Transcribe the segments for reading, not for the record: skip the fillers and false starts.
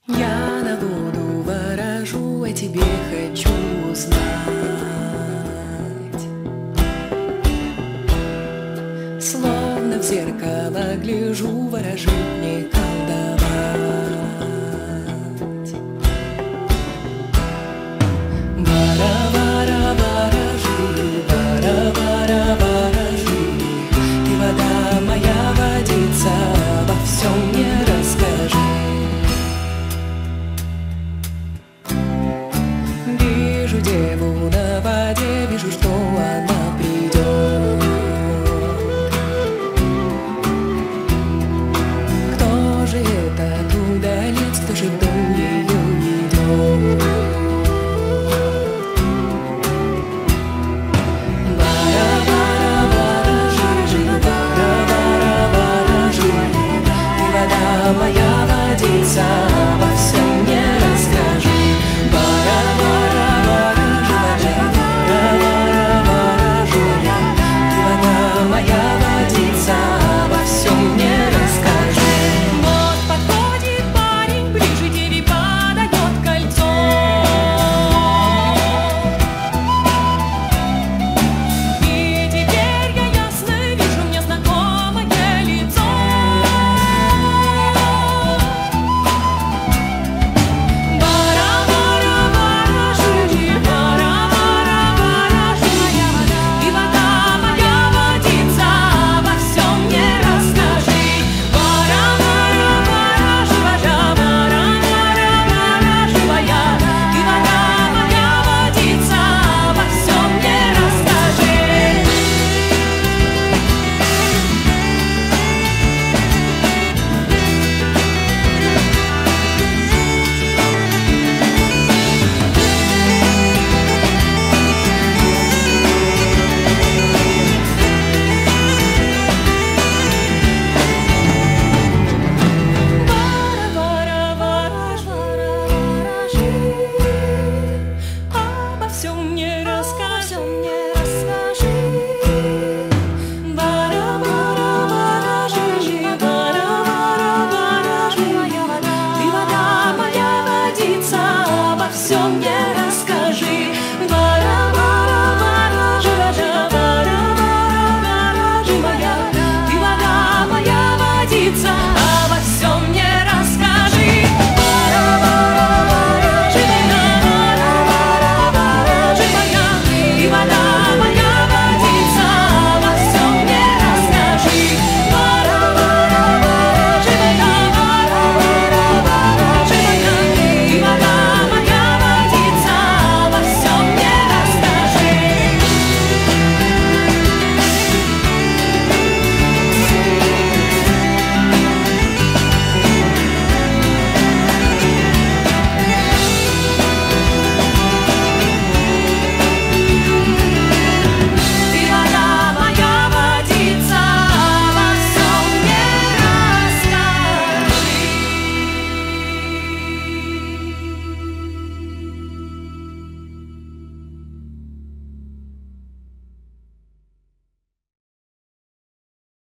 Я на воду ворожу, а тебе хочу узнать. Словно в зеркало гляжу, ворожит мне колдовать. Вара-вара, ворожи, вара-вара, ворожи. Ты вода моя, водица, во всем мне расскажи. Вижу деву на воде, вижу, что она придет. Кто же этот удалец, кто же в дом ее идет? Вара-вара, ворожи, вара-вара, ворожи. Ты вода моя, водица, во всем мне расскажи.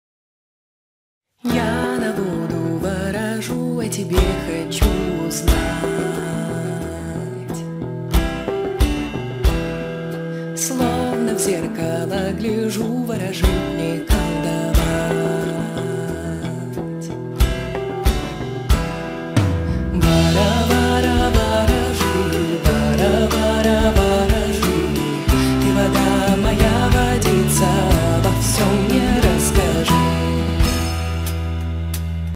Я на воду ворожу, а тебе хочу узнать.